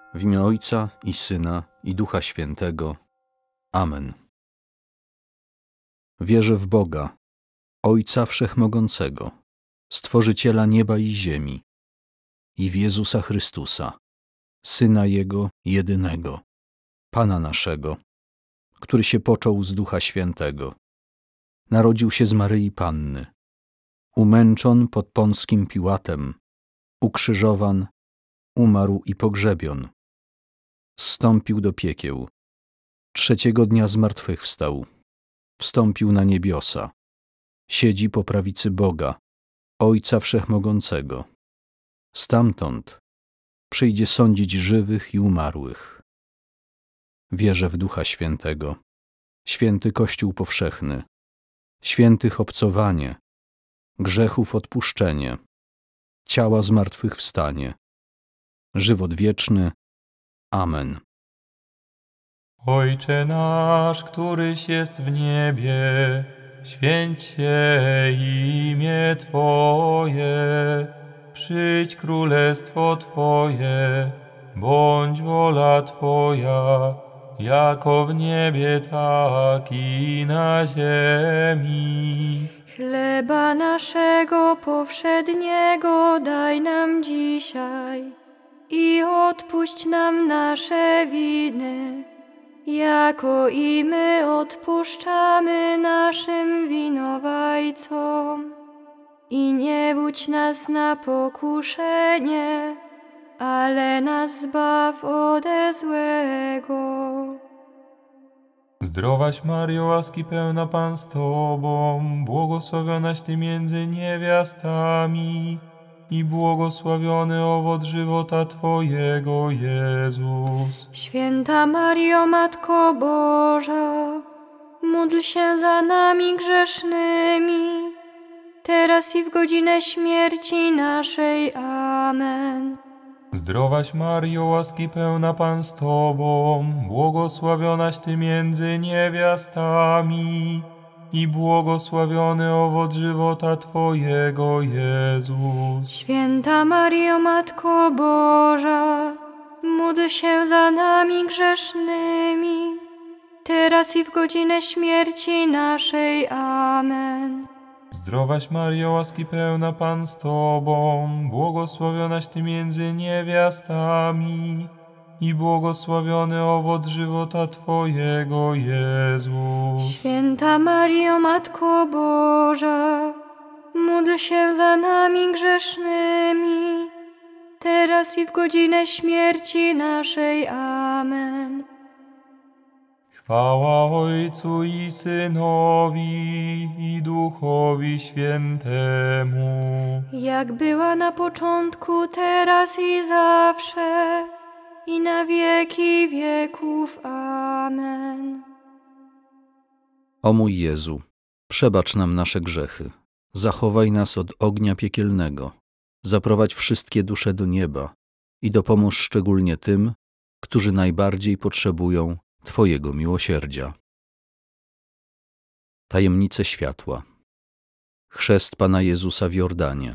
W imię Ojca i Syna, i Ducha Świętego. Amen. Wierzę w Boga, Ojca Wszechmogącego, Stworzyciela nieba i ziemi, i w Jezusa Chrystusa, Syna Jego jedynego, Pana naszego, który się począł z Ducha Świętego. Narodził się z Maryi Panny, umęczon pod Pąckim Piłatem, ukrzyżowan, umarł i pogrzebion. Zstąpił do piekieł. Trzeciego dnia zmartwychwstał. Wstąpił na niebiosa. Siedzi po prawicy Boga, Ojca Wszechmogącego. Stamtąd przyjdzie sądzić żywych i umarłych. Wierzę w Ducha Świętego, święty Kościół powszechny, świętych obcowanie, grzechów odpuszczenie, ciała zmartwychwstanie, żywot wieczny. Amen. Ojcze nasz, któryś jest w niebie, święć się imię Twoje, przyjdź królestwo Twoje, bądź wola Twoja, jako w niebie, tak i na ziemi. Chleba naszego powszedniego daj nam dzisiaj i odpuść nam nasze winy, jako i my odpuszczamy naszym winowajcom. I nie budź nas na pokuszenie, ale nas zbaw ode złego. Zdrowaś Mario, łaski pełna Pan z Tobą, błogosławionaś Ty między niewiastami i błogosławiony owoc żywota Twojego, Jezus. Święta Mario, Matko Boża, módl się za nami grzesznymi, teraz i w godzinę śmierci naszej. Amen. Zdrowaś Mario, łaski pełna Pan z Tobą, błogosławionaś Ty między niewiastami i błogosławiony owoc żywota Twojego, Jezus. Święta Mario, Matko Boża, módl się za nami grzesznymi, teraz i w godzinę śmierci naszej. Amen. Zdrowaś Mario, łaski pełna Pan z Tobą, błogosławionaś Ty między niewiastami i błogosławiony owoc żywota Twojego, Jezus. Święta Mario, Matko Boża, módl się za nami grzesznymi, teraz i w godzinę śmierci naszej. Amen. Chwała Ojcu i Synowi i Duchowi Świętemu. Jak była na początku, teraz i zawsze, i na wieki wieków. Amen. O mój Jezu, przebacz nam nasze grzechy, zachowaj nas od ognia piekielnego, zaprowadź wszystkie dusze do nieba i dopomóż szczególnie tym, którzy najbardziej potrzebują Twojego miłosierdzia. Tajemnice światła. Chrzest Pana Jezusa w Jordanie.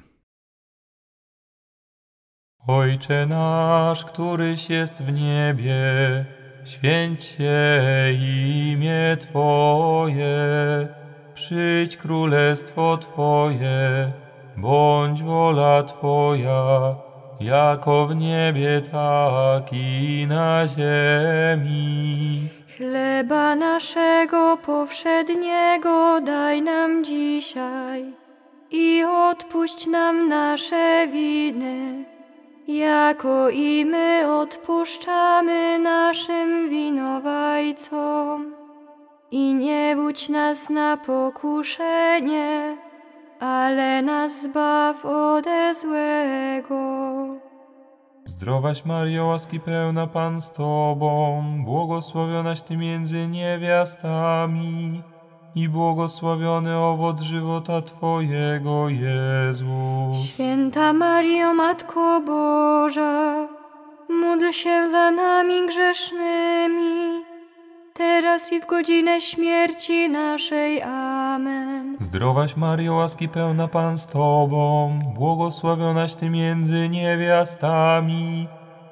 Ojcze nasz, któryś jest w niebie, święć się imię Twoje, przyjdź królestwo Twoje, bądź wola Twoja, jako w niebie, tak i na ziemi. Chleba naszego powszedniego daj nam dzisiaj i odpuść nam nasze winy, jako i my odpuszczamy naszym winowajcom. I nie budź nas na pokuszenie, ale nas zbaw ode złego. Zdrowaś Mario, łaski pełna Pan z Tobą, błogosławionaś Ty między niewiastami i błogosławiony owoc żywota Twojego, Jezus. Święta Mario, Matko Boża, módl się za nami grzesznymi, teraz i w godzinę śmierci naszej. Amen. Zdrowaś Mario, łaski pełna Pan z Tobą, błogosławionaś Ty między niewiastami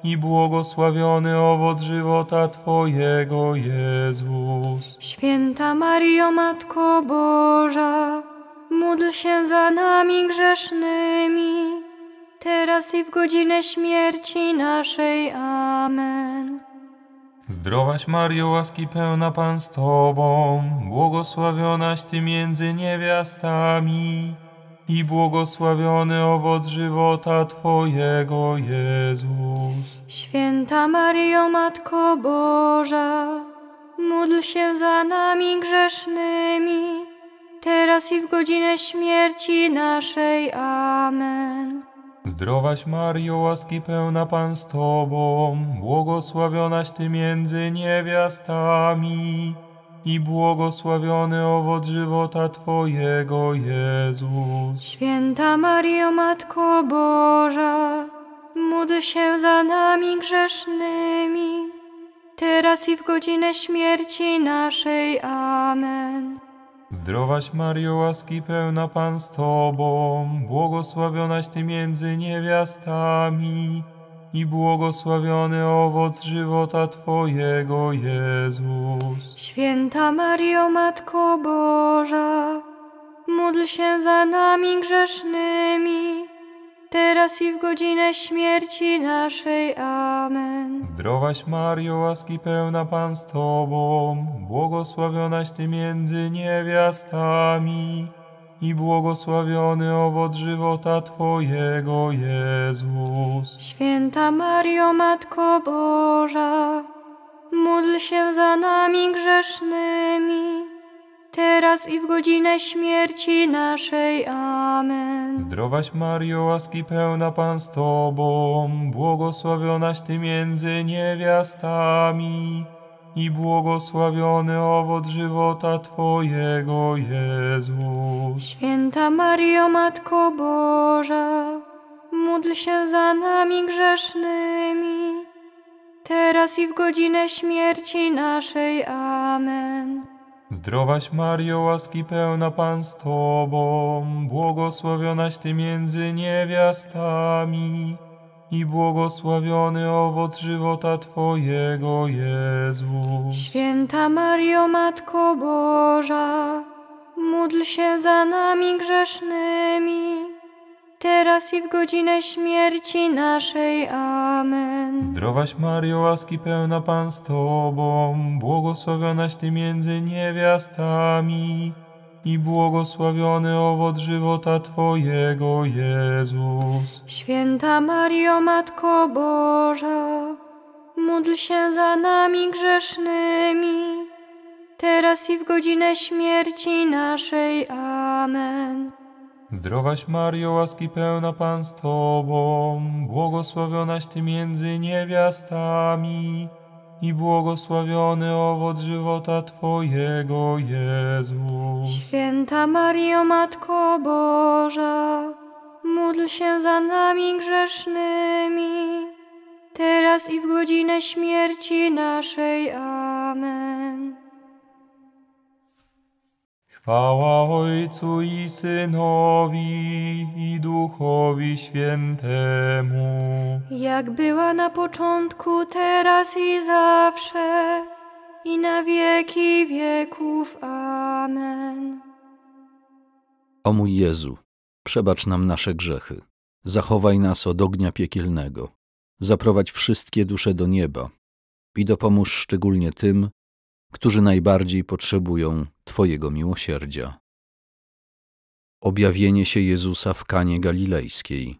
i błogosławiony owoc żywota Twojego, Jezus. Święta Maryjo, Matko Boża, módl się za nami grzesznymi, teraz i w godzinę śmierci naszej. Amen. Zdrowaś Maryjo, łaski pełna Pan z Tobą, błogosławionaś Ty między niewiastami i błogosławiony owoc żywota Twojego, Jezus. Święta Maryjo, Matko Boża, módl się za nami grzesznymi, teraz i w godzinę śmierci naszej. Amen. Zdrowaś Maryjo, łaski pełna Pan z Tobą, błogosławionaś Ty między niewiastami i błogosławiony owoc żywota Twojego, Jezus. Święta Maryjo, Matko Boża, módl się za nami grzesznymi, teraz i w godzinę śmierci naszej. Amen. Zdrowaś Maryjo, łaski pełna Pan z Tobą, błogosławionaś Ty między niewiastami i błogosławiony owoc żywota Twojego, Jezus. Święta Maryjo, Matko Boża, módl się za nami grzesznymi, teraz i w godzinę śmierci naszej. Amen. Zdrowaś Maryjo, łaski pełna Pan z Tobą, błogosławionaś Ty między niewiastami i błogosławiony owoc żywota Twojego, Jezus. Święta Maryjo, Matko Boża, módl się za nami grzesznymi, teraz i w godzinę śmierci naszej. Amen. Zdrowaś Maryjo, łaski pełna Pan z Tobą, błogosławionaś Ty między niewiastami i błogosławiony owoc żywota Twojego, Jezus. Święta Maryjo, Matko Boża, módl się za nami grzesznymi, teraz i w godzinę śmierci naszej. Amen. Zdrowaś Maryjo, łaski pełna Pan z Tobą, błogosławionaś Ty między niewiastami i błogosławiony owoc żywota Twojego, Jezus. Święta Maryjo, Matko Boża, módl się za nami grzesznymi, teraz i w godzinę śmierci naszej. Amen. Zdrowaś Maryjo, łaski pełna Pan z Tobą, błogosławionaś Ty między niewiastami i błogosławiony owoc żywota Twojego, Jezus. Święta Maryjo, Matko Boża, módl się za nami grzesznymi, teraz i w godzinę śmierci naszej. Amen. Zdrowaś Maryjo, łaski pełna Pan z Tobą, błogosławionaś Ty między niewiastami i błogosławiony owoc żywota Twojego, Jezus. Święta Maryjo, Matko Boża, módl się za nami grzesznymi, teraz i w godzinę śmierci naszej. Amen. Chwała Ojcu i Synowi i Duchowi Świętemu. Jak była na początku, teraz i zawsze, i na wieki wieków. Amen. O mój Jezu, przebacz nam nasze grzechy, zachowaj nas od ognia piekielnego, zaprowadź wszystkie dusze do nieba i dopomóż szczególnie tym, którzy najbardziej potrzebują Twojego miłosierdzia. Objawienie się Jezusa w Kanie Galilejskiej.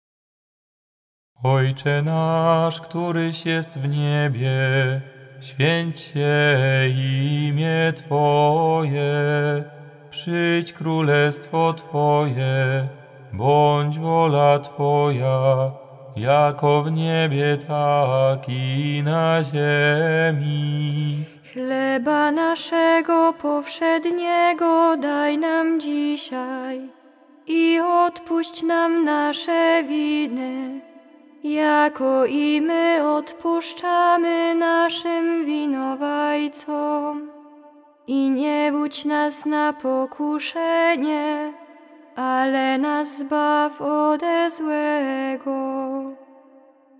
Ojcze nasz, któryś jest w niebie, święć się imię Twoje, przyjdź królestwo Twoje, bądź wola Twoja, jako w niebie, tak i na ziemi. Chleba naszego powszedniego daj nam dzisiaj i odpuść nam nasze winy, jako i my odpuszczamy naszym winowajcom. I nie budź nas na pokuszenie, ale nas zbaw ode złego.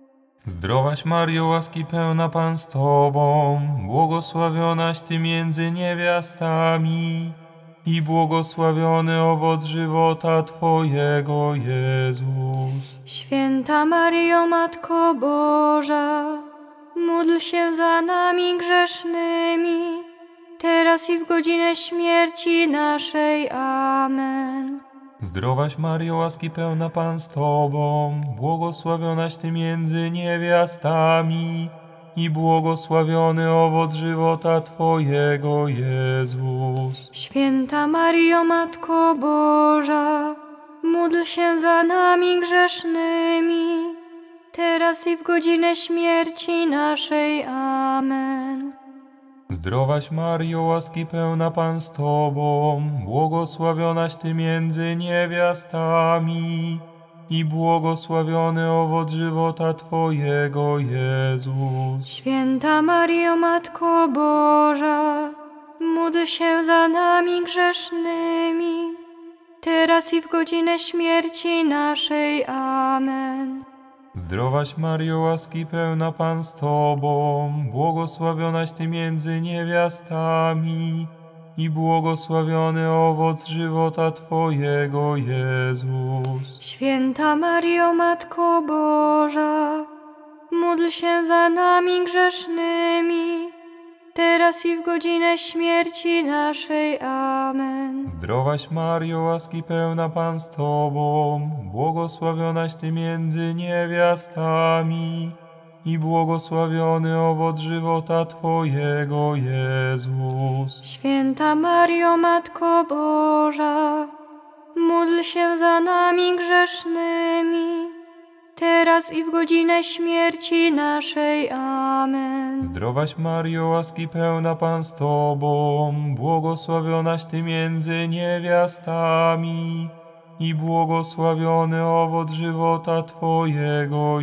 Zdrowaś Mario, łaski pełna Pan z Tobą, błogosławionaś Ty między niewiastami i błogosławiony owoc żywota Twojego, Jezus. Święta Maryjo, Matko Boża, módl się za nami grzesznymi, teraz i w godzinę śmierci naszej. Amen. Zdrowaś Mario, łaski pełna Pan z Tobą, błogosławionaś Ty między niewiastami i błogosławiony owoc żywota Twojego, Jezus. Święta Maryjo, Matko Boża, módl się za nami grzesznymi, teraz i w godzinę śmierci naszej. Amen. Zdrowaś Mario, łaski pełna Pan z Tobą, błogosławionaś Ty między niewiastami i błogosławiony owoc żywota Twojego, Jezus. Święta Maryjo, Matko Boża, módl się za nami grzesznymi, teraz i w godzinę śmierci naszej. Amen. Zdrowaś Mario, łaski pełna Pan z Tobą, błogosławionaś Ty między niewiastami i błogosławiony owoc żywota Twojego, Jezus. Święta Maryjo, Matko Boża, módl się za nami grzesznymi, teraz i w godzinę śmierci naszej. Amen. Zdrowaś Mario, łaski pełna Pan z Tobą, błogosławionaś Ty między niewiastami i błogosławiony owoc żywota Twojego, Jezus. Święta Maryjo, Matko Boża, módl się za nami grzesznymi, teraz i w godzinę śmierci naszej. Amen. Zdrowaś Mario, łaski pełna Pan z Tobą, błogosławionaś Ty między niewiastami i błogosławiony owoc żywota Twojego,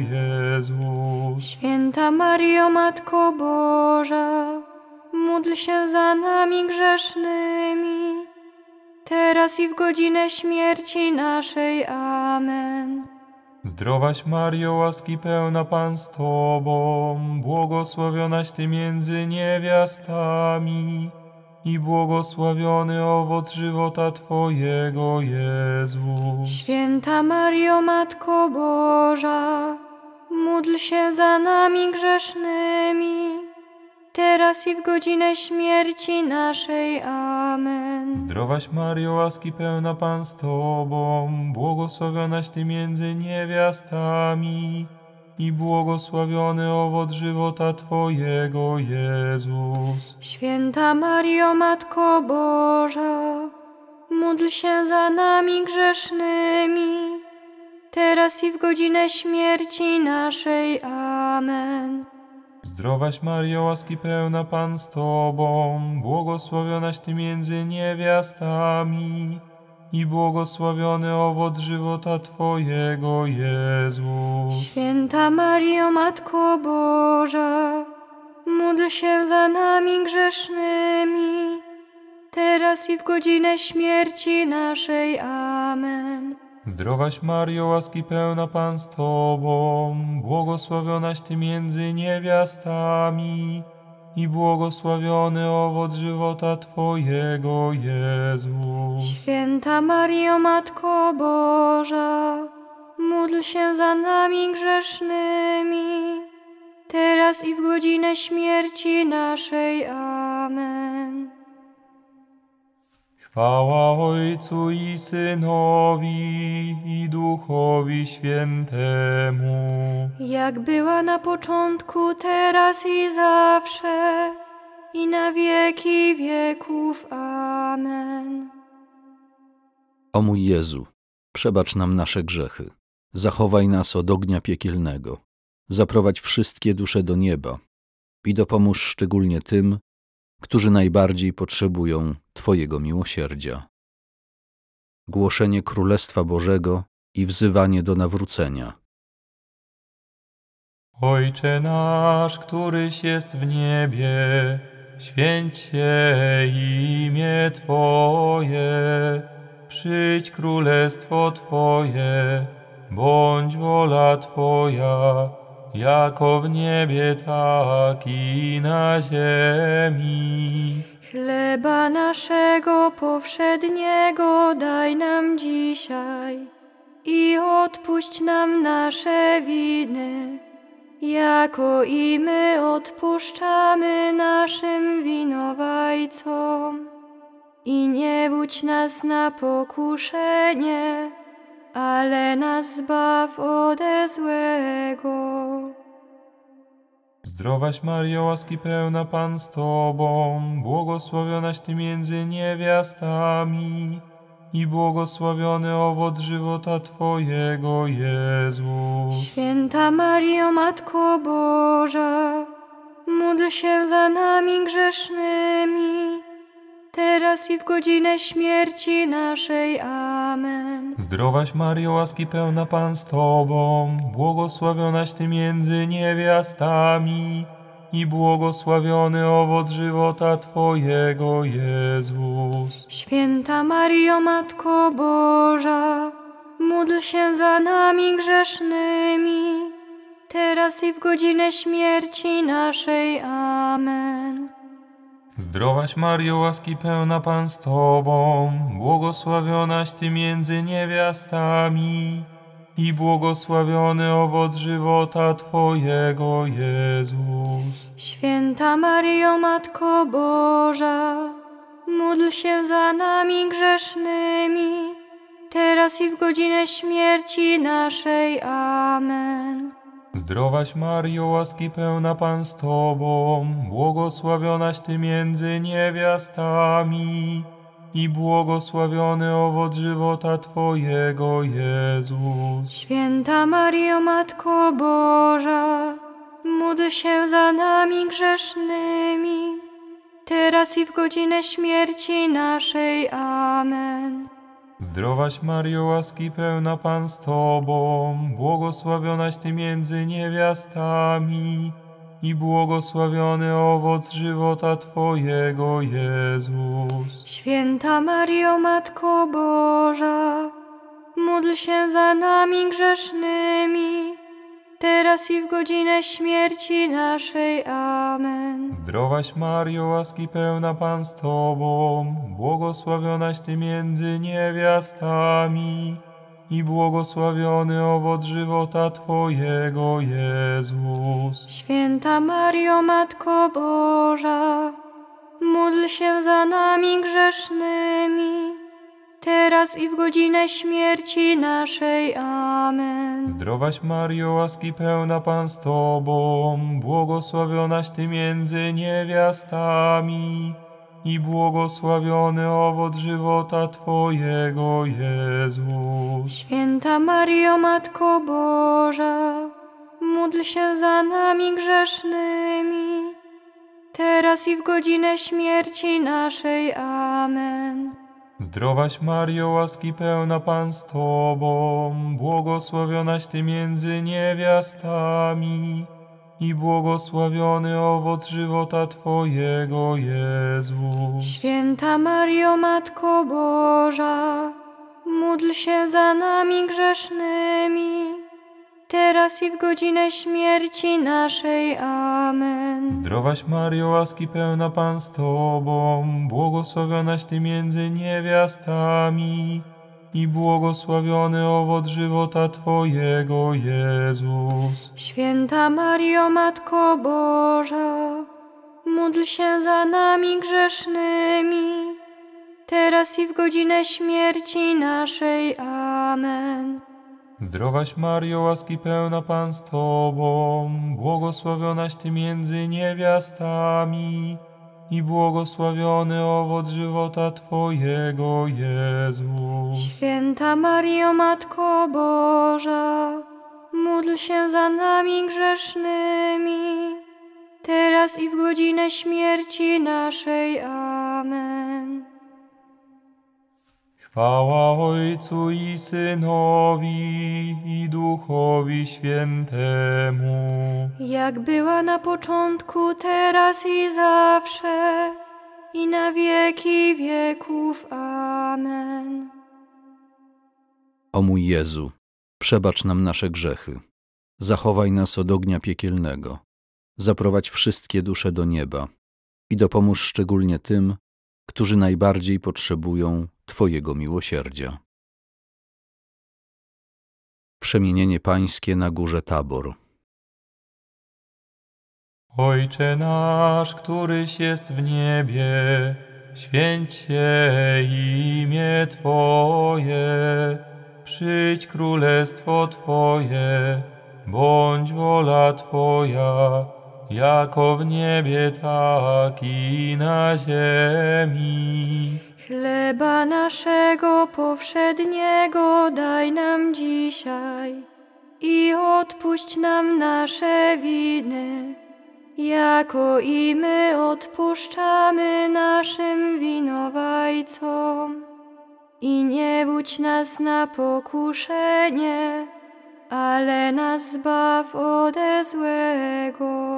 Jezus. Święta Maryjo, Matko Boża, módl się za nami grzesznymi, teraz i w godzinę śmierci naszej. Amen. Zdrowaś Mario, łaski pełna Pan z Tobą, błogosławionaś Ty między niewiastami i błogosławiony owoc żywota Twojego, Jezus. Święta Maryjo, Matko Boża, módl się za nami grzesznymi, teraz i w godzinę śmierci naszej. Amen. Zdrowaś Mario, łaski pełna Pan z Tobą, błogosławionaś Ty między niewiastami i błogosławiony owoc żywota Twojego, Jezus. Święta Maryjo, Matko Boża, módl się za nami grzesznymi, teraz i w godzinę śmierci naszej. Amen. Zdrowaś Mario, łaski pełna Pan z Tobą, błogosławionaś Ty między niewiastami i błogosławiony owoc żywota Twojego, Jezus. Święta Maryjo, Matko Boża, módl się za nami grzesznymi, teraz i w godzinę śmierci naszej. Amen. Zdrowaś Mario, łaski pełna Pan z Tobą, błogosławionaś Ty między niewiastami i błogosławiony owoc żywota Twojego, Jezus. Święta Maryjo, Matko Boża, módl się za nami grzesznymi, teraz i w godzinę śmierci naszej. Amen. Chwała Ojcu i Synowi i Duchowi Świętemu, Jak była na początku, teraz i zawsze, i na wieki wieków. Amen. O mój Jezu, przebacz nam nasze grzechy, zachowaj nas od ognia piekielnego, zaprowadź wszystkie dusze do nieba i dopomóż szczególnie tym, którzy najbardziej potrzebują Twojego miłosierdzia. Głoszenie Królestwa Bożego i wzywanie do nawrócenia. Ojcze nasz, któryś jest w niebie, święć się imię Twoje, przyjdź królestwo Twoje, bądź wola Twoja, jako w niebie, tak i na ziemi. Chleba naszego powszedniego daj nam dzisiaj i odpuść nam nasze winy, jako i my odpuszczamy naszym winowajcom. I nie budź nas na pokuszenie, ale nas zbaw ode złego. Zdrowaś Maryjo, łaski pełna, Pan z Tobą, błogosławionaś Ty między niewiastami i błogosławiony owoc żywota Twojego, Jezus. Święta Maryjo, Matko Boża, módl się za nami grzesznymi, teraz i w godzinę śmierci naszej. Amen. Zdrowaś Maryjo, łaski pełna, Pan z Tobą, błogosławionaś Ty między niewiastami i błogosławiony owoc żywota Twojego, Jezus. Święta Maryjo, Matko Boża, módl się za nami grzesznymi, teraz i w godzinę śmierci naszej. Amen. Zdrowaś Maryjo, łaski pełna, Pan z Tobą, błogosławionaś Ty między niewiastami i błogosławiony owoc żywota Twojego, Jezus. Święta Maryjo, Matko Boża, módl się za nami grzesznymi, teraz i w godzinę śmierci naszej. Amen. Zdrowaś Maryjo, łaski pełna, Pan z Tobą, błogosławionaś Ty między niewiastami i błogosławiony owoc żywota Twojego, Jezus. Święta Maryjo, Matko Boża, módl się za nami grzesznymi, teraz i w godzinę śmierci naszej. Amen. Zdrowaś Maryjo, łaski pełna, Pan z Tobą, błogosławionaś Ty między niewiastami i błogosławiony owoc żywota Twojego, Jezus. Święta Maryjo, Matko Boża, módl się za nami grzesznymi, teraz i w godzinę śmierci naszej. Amen. Zdrowaś Maryjo, łaski pełna, Pan z Tobą, błogosławionaś Ty między niewiastami i błogosławiony owoc żywota Twojego, Jezus. Święta Maryjo, Matko Boża, módl się za nami grzesznymi, teraz i w godzinę śmierci naszej. Amen. Zdrowaś Maryjo, łaski pełna, Pan z Tobą, błogosławionaś Ty między niewiastami i błogosławiony owoc żywota Twojego, Jezus. Święta Maryjo, Matko Boża, módl się za nami grzesznymi, teraz i w godzinę śmierci naszej. Amen. Zdrowaś Maryjo, łaski pełna, Pan z Tobą, błogosławionaś Ty między niewiastami i błogosławiony owoc żywota Twojego, Jezus. Święta Maryjo, Matko Boża, módl się za nami grzesznymi, teraz i w godzinę śmierci naszej. Amen. Zdrowaś Maryjo, łaski pełna, Pan z Tobą, błogosławionaś Ty między niewiastami i błogosławiony owoc żywota Twojego, Jezus. Święta Maryjo, Matko Boża, módl się za nami grzesznymi, teraz i w godzinę śmierci naszej. Amen. Zdrowaś Maryjo, łaski pełna, Pan z Tobą, błogosławionaś Ty między niewiastami i błogosławiony owoc żywota Twojego, Jezus. Święta Maryjo, Matko Boża, módl się za nami grzesznymi, teraz i w godzinę śmierci naszej. Amen. Chwała Ojcu i Synowi i Duchowi Świętemu. Jak była na początku, teraz i zawsze, i na wieki wieków. Amen. O mój Jezu, przebacz nam nasze grzechy, Zachowaj nas od ognia piekielnego. Zaprowadź wszystkie dusze do nieba i dopomóż szczególnie tym, którzy najbardziej potrzebują Twojego miłosierdzia. Przemienienie Pańskie na górze Tabor. Ojcze nasz, któryś jest w niebie, święć się imię Twoje, przyjdź królestwo Twoje, bądź wola Twoja, jako w niebie, tak i na ziemi. Chleba naszego powszedniego daj nam dzisiaj i odpuść nam nasze winy, jako i my odpuszczamy naszym winowajcom. I nie budź nas na pokuszenie, ale nas zbaw ode złego.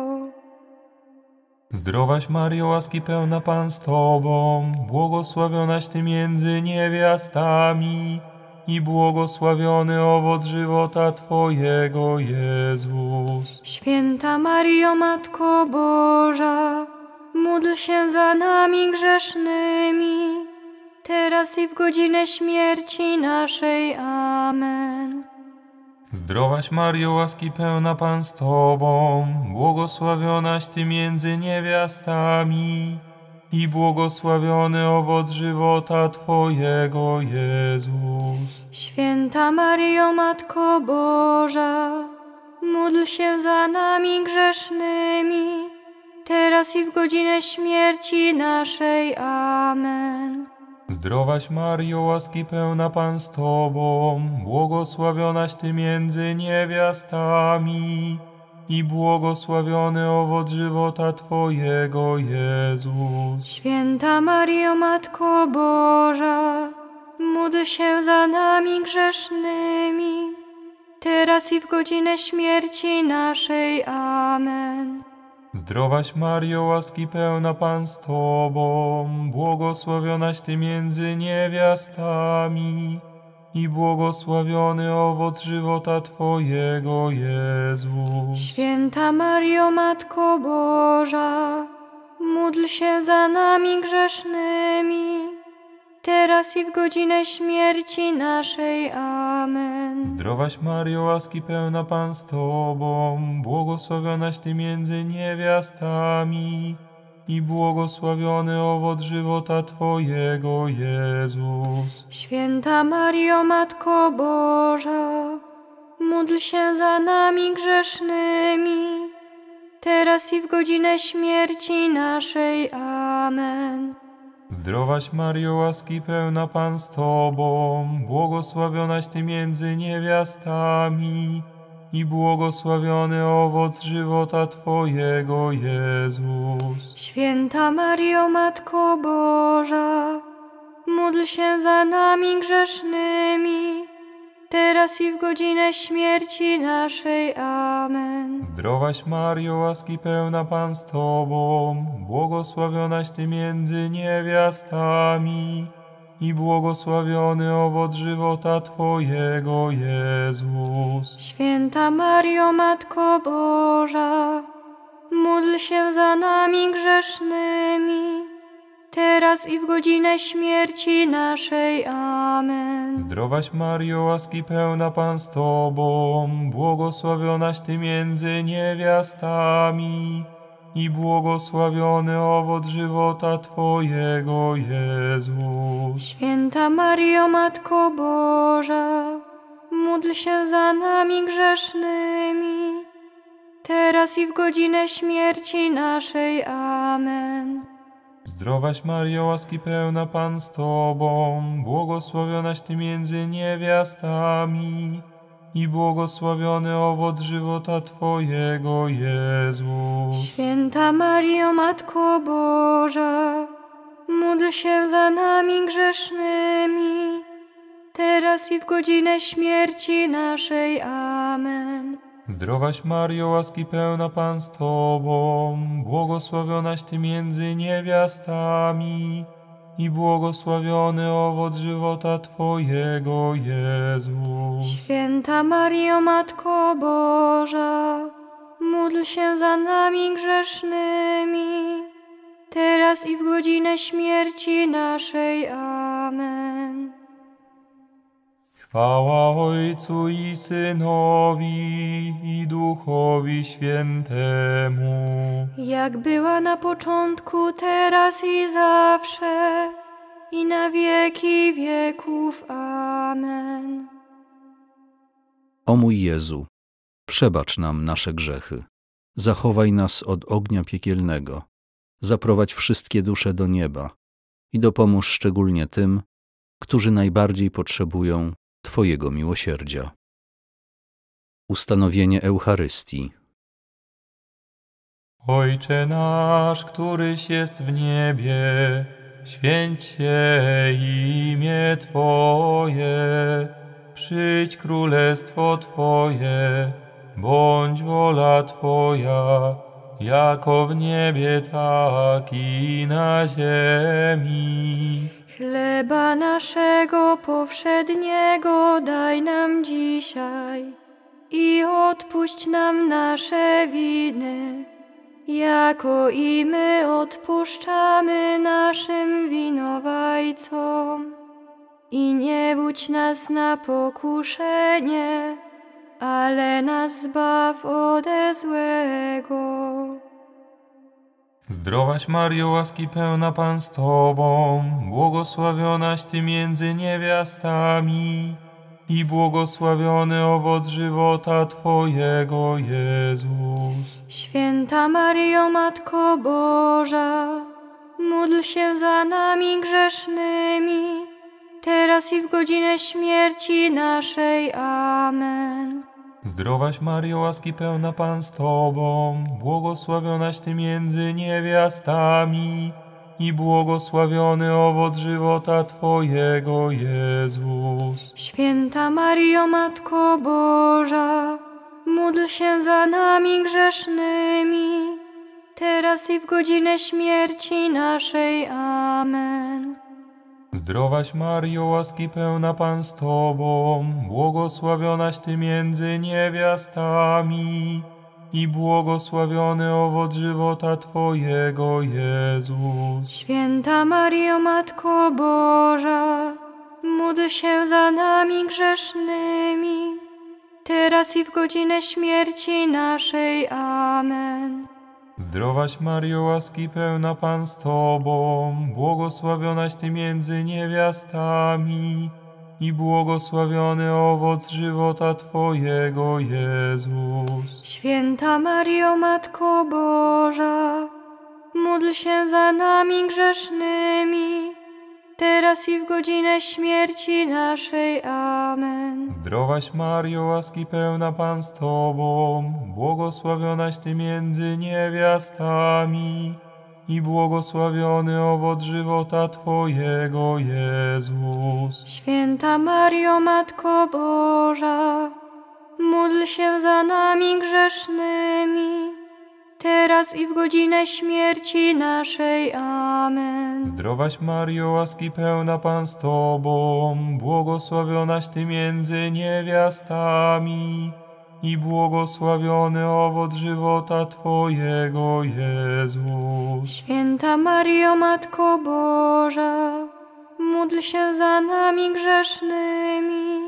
Zdrowaś Maryjo, łaski pełna Pan z Tobą, błogosławionaś Ty między niewiastami i błogosławiony owoc żywota Twojego, Jezus. Święta Maryjo, Matko Boża, módl się za nami grzesznymi, teraz i w godzinę śmierci naszej. Amen. Zdrowaś Maryjo, łaski pełna Pan z Tobą, błogosławionaś Ty między niewiastami i błogosławiony owoc żywota Twojego, Jezus. Święta Maryjo, Matko Boża, módl się za nami grzesznymi, teraz i w godzinę śmierci naszej. Amen. Zdrowaś Maryjo, łaski pełna Pan z Tobą, błogosławionaś Ty między niewiastami i błogosławiony owoc żywota Twojego, Jezus. Święta Maryjo, Matko Boża, módl się za nami grzesznymi, teraz i w godzinę śmierci naszej. Amen. Zdrowaś Maryjo, łaski pełna Pan z Tobą, błogosławionaś Ty między niewiastami i błogosławiony owoc żywota Twojego, Jezus. Święta Maryjo, Matko Boża, módl się za nami grzesznymi, teraz i w godzinę śmierci naszej. Amen. Zdrowaś Maryjo, łaski pełna Pan z Tobą, błogosławionaś Ty między niewiastami i błogosławiony owoc żywota Twojego, Jezus. Święta Maryjo, Matko Boża, módl się za nami grzesznymi, teraz i w godzinę śmierci naszej. Amen. Zdrowaś Maryjo, łaski pełna Pan z Tobą, błogosławionaś Ty między niewiastami i błogosławiony owoc żywota Twojego, Jezus. Święta Maryjo, Matko Boża, módl się za nami grzesznymi, teraz i w godzinę śmierci naszej. Amen. Zdrowaś Maryjo, łaski pełna Pan z Tobą, błogosławionaś Ty między niewiastami i błogosławiony owoc żywota Twojego, Jezus. Święta Maryjo, Matko Boża, módl się za nami grzesznymi, teraz i w godzinę śmierci naszej. Amen. Zdrowaś Maryjo, łaski pełna Pan z Tobą, błogosławionaś Ty między niewiastami i błogosławiony owoc żywota Twojego, Jezus. Święta Maryjo, Matko Boża, módl się za nami grzesznymi, teraz i w godzinę śmierci naszej. Amen. Zdrowaś Maryjo, łaski pełna Pan z Tobą, błogosławionaś Ty między niewiastami i błogosławiony owoc żywota Twojego, Jezus. Święta Maryjo, Matko Boża, módl się za nami grzesznymi, teraz i w godzinę śmierci naszej. Amen. Zdrowaś Maryjo, łaski pełna Pan z Tobą, błogosławionaś Ty między niewiastami i błogosławiony owoc żywota Twojego, Jezus. Święta Maryjo, Matko Boża, módl się za nami grzesznymi, teraz i w godzinę śmierci naszej. Amen. Chwała Ojcu i Synowi, i Duchowi Świętemu. Jak była na początku, teraz i zawsze, i na wieki wieków. Amen. O mój Jezu, przebacz nam nasze grzechy, zachowaj nas od ognia piekielnego, zaprowadź wszystkie dusze do nieba i dopomóż szczególnie tym, którzy najbardziej potrzebują Twojego miłosierdzia. Ustanowienie Eucharystii. Ojcze nasz, któryś jest w niebie, święć się imię Twoje, przyjdź królestwo Twoje, bądź wola Twoja, jako w niebie, tak i na ziemi. Chleba naszego powszedniego daj nam dzisiaj i odpuść nam nasze winy, jako i my odpuszczamy naszym winowajcom. I nie budź nas na pokuszenie, ale nas zbaw ode złego. Zdrowaś Maryjo, łaski pełna, Pan z Tobą, błogosławionaś Ty między niewiastami i błogosławiony owoc żywota Twojego, Jezus. Święta Maryjo, Matko Boża, módl się za nami grzesznymi, teraz i w godzinę śmierci naszej. Amen. Zdrowaś Maryjo, łaski pełna, Pan z Tobą, błogosławionaś Ty między niewiastami i błogosławiony owoc żywota Twojego, Jezus. Święta Maryjo, Matko Boża, módl się za nami grzesznymi, teraz i w godzinę śmierci naszej. Amen. Zdrowaś Maryjo, łaski pełna, Pan z Tobą, błogosławionaś Ty między niewiastami i błogosławiony owoc żywota Twojego, Jezus. Święta Maryjo, Matko Boża, módl się za nami grzesznymi, teraz i w godzinę śmierci naszej. Amen. Zdrowaś Maryjo, łaski pełna, Pan z Tobą, błogosławionaś Ty między niewiastami i błogosławiony owoc żywota Twojego, Jezus. Święta Maryjo, Matko Boża, módl się za nami grzesznymi, teraz i w godzinę śmierci naszej. Amen. Zdrowaś Maryjo, łaski pełna, Pan z Tobą, błogosławionaś Ty między niewiastami i błogosławiony owoc żywota Twojego, Jezus. Święta Maryjo, Matko Boża, módl się za nami grzesznymi, teraz i w godzinę śmierci naszej. Amen. Zdrowaś Maryjo, łaski pełna, Pan z Tobą, błogosławionaś Ty między niewiastami i błogosławiony owoc żywota Twojego, Jezus. Święta Maryjo, Matko Boża, módl się za nami grzesznymi,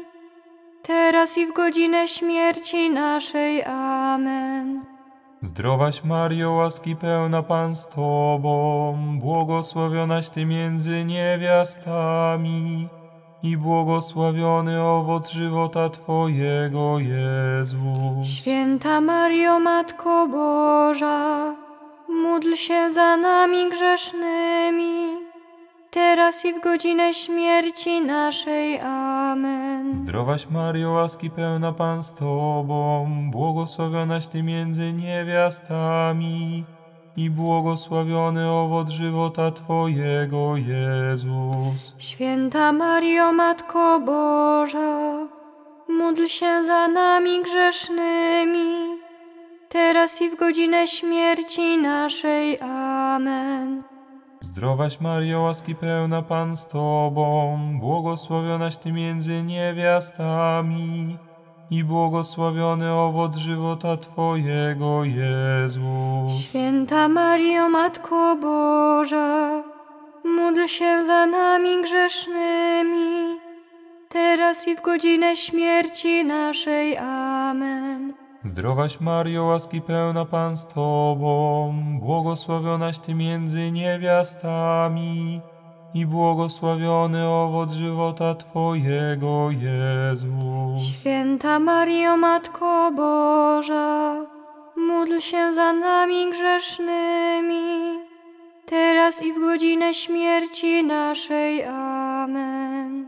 teraz i w godzinę śmierci naszej. Amen. Zdrowaś Maryjo, łaski pełna, Pan z Tobą, błogosławionaś Ty między niewiastami i błogosławiony owoc żywota Twojego, Jezus. Święta Maryjo, Matko Boża, módl się za nami grzesznymi, teraz i w godzinę śmierci naszej. Amen. Zdrowaś Maryjo, łaski pełna, Pan z Tobą, błogosławionaś Ty między niewiastami i błogosławiony owoc żywota Twojego, Jezus. Święta Maryjo, Matko Boża, módl się za nami grzesznymi, teraz i w godzinę śmierci naszej. Amen. Zdrowaś Maryjo, łaski pełna Pan z Tobą, błogosławionaś Ty między niewiastami i błogosławiony owoc żywota Twojego, Jezus. Święta Maryjo, Matko Boża, módl się za nami grzesznymi, teraz i w godzinę śmierci naszej. Amen. Zdrowaś Maryjo, łaski pełna Pan z Tobą, błogosławionaś Ty między niewiastami i błogosławiony owoc żywota Twojego, Jezus. Święta Maryjo, Matko Boża, módl się za nami grzesznymi, teraz i w godzinę śmierci naszej. Amen.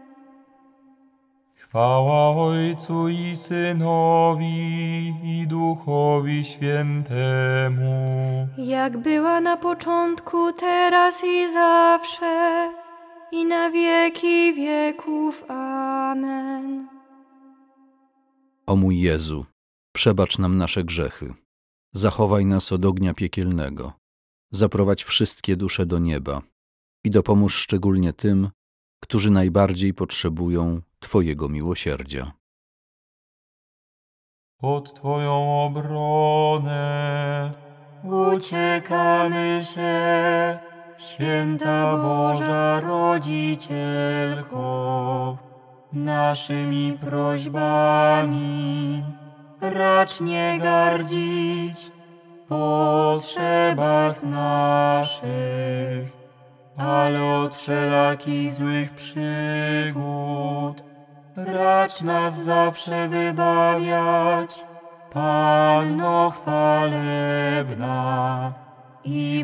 Chwała Ojcu i Synowi i Duchowi Świętemu. Jak była na początku, teraz i zawsze, i na wieki wieków. Amen. O mój Jezu, przebacz nam nasze grzechy, zachowaj nas od ognia piekielnego, zaprowadź wszystkie dusze do nieba i dopomóż szczególnie tym, którzy najbardziej potrzebują Twojego miłosierdzia. Pod Twoją obronę uciekamy się, Święta Boża Rodzicielko. Naszymi prośbami racz nie gardzić w potrzebach naszych, ale od wszelakich złych przygód racz nas zawsze wybawiać, Panno chwalebna i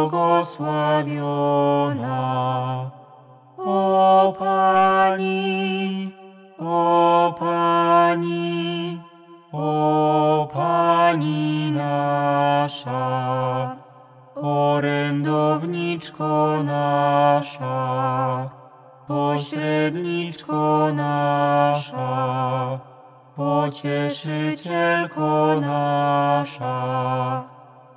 błogosławiona. O Pani, o Pani, o Pani nasza, orędowniczko nasza, pośredniczko nasza, pocieszycielko nasza,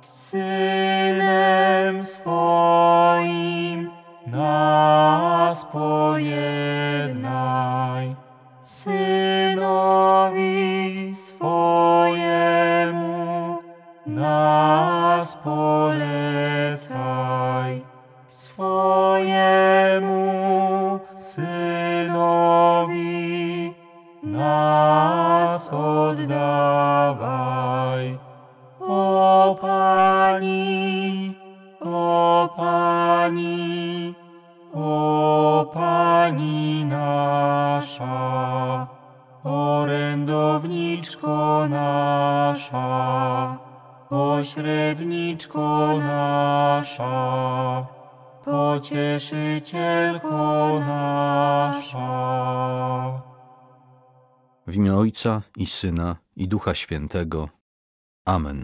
Synem swoim nas pojednaj, Synowi swojemu nas polecaj, swojemu Synowi nas oddawaj. O Pani, o Pani, o Pani nasza, orędowniczko nasza, pośredniczko nasza, pocieszycielko nasza. W imię Ojca i Syna i Ducha Świętego. Amen.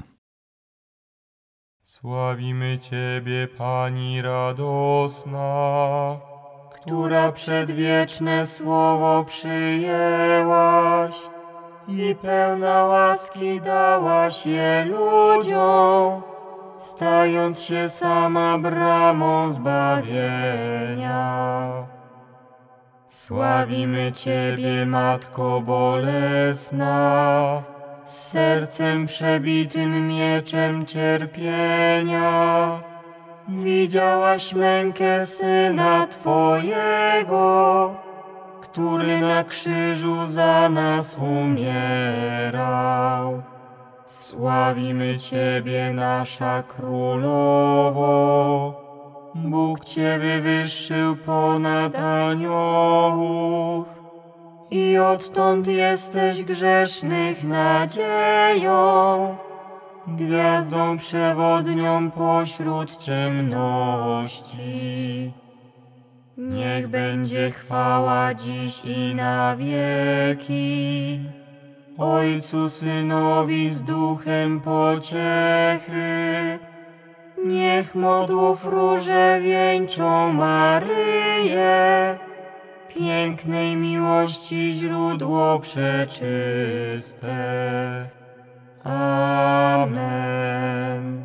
Sławimy Ciebie, Pani radosna, która przedwieczne słowo przyjęłaś i pełna łaski dałaś je ludziom, stając się sama bramą zbawienia. Sławimy Ciebie, Matko bolesna, z sercem przebitym mieczem cierpienia. Widziałaś mękę Syna Twojego, który na krzyżu za nas umierał. Sławimy Ciebie, nasza Królowo, Bóg Cię wywyższył ponad aniołów i odtąd jesteś grzesznych nadzieją, gwiazdą przewodnią pośród ciemności. Niech będzie chwała dziś i na wieki Ojcu, Synowi z Duchem pociechy. Niech modłów róże wieńczą Maryję, pięknej miłości źródło przeczyste. Amen.